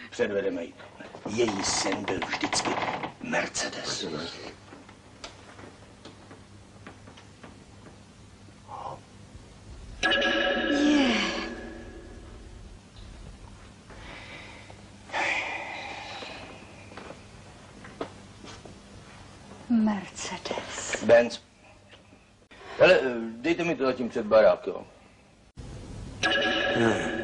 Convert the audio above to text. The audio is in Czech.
Předvedeme ji. Její sen byl vždycky Mercedes. Mercedes. Benz. Ale dejte mi to zatím před barák, jo. Ne.